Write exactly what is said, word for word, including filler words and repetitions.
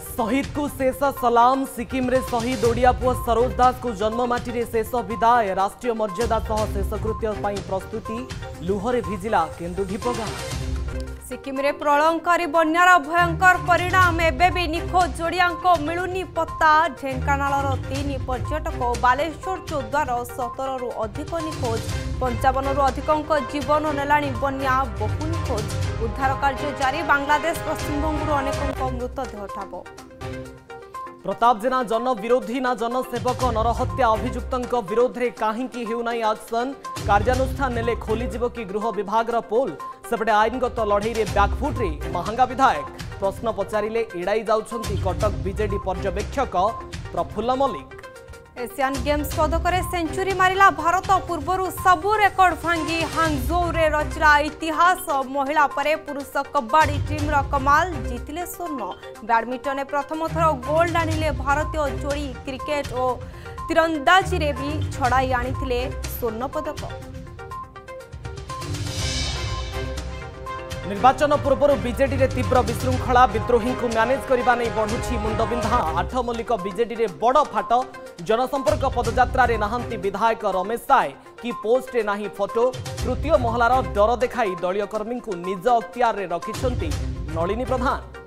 शहीद को शेष सलाम। सिक्किम रे शहीद ओडिया पुओ सरोज दास को जन्ममाटी रे शेष विदाय। राष्ट्रीय मर्यादा सह शेषकृत्य प्रस्तुति लुहरे भिजिला केन्दुढीपगा। सिक्किम रे प्रलयंकारी बन्यार भयंकर परिणाम एवं भी निखोज जोड़िया मिलूनी पत्ता। ढेंकानाल तीन पर्यटक बालेश्वर चौद्वार सतर रु अधिक निखोज। पंचावन रु अधिक जीवन नेलाणी बन्या बहु निखोज। उद्धार कार्य जारी। बांग्लादेश पश्चिमबंगू अनेक मृतदेह ठाब। प्रताप जेना जन विरोधी ना जनसेवक नरहत्या अभियुक्तों विरोध में कहीं हेउना एक्शन। कार्यानुष्ठान नेले खोलीजिव कि गृह विभाग पोल। सेपटे आईनगत लड़ई रे बैकफुट रे महांगा विधायक। प्रश्न पचारिले एड़ाई जाउछंती कटक बीजेडी पर्यवेक्षक प्रफुल्ल मल्लिक। एशियन गेम्स पदकरे सेंचुरी मारिला भारत। पूर्वर सबु रेकर्ड भांगी हांगझो रे रचला इतिहास। महिला परे पुरुष कबड्डी टीम रो कमाल जीतिले स्वर्ण। बैडमिंटन प्रथम थर गोल्ड आनिले भारतीय जोड़ी। क्रिकेट और तीरंदाजी रे भी छड़ाई आनिथिले स्वर्ण पदक। निर्वाचन पूर्व बीजेडी रे तीव्र विशृंखला। विद्रोही को मैनेज करने नहीं बढ़ुछि मुंडबिंधा। आठ मल्लिक बीजेडी रे बड़ फाट। जनसंपर्क पदयात्रा रे नहांती विधायक रमेश साय कि पोस्ट रे नाही फोटो। तृतीय महलार डर देखाई दलीय कर्मी को निज अख्तियार रे रखिछंती नलिनी प्रधान।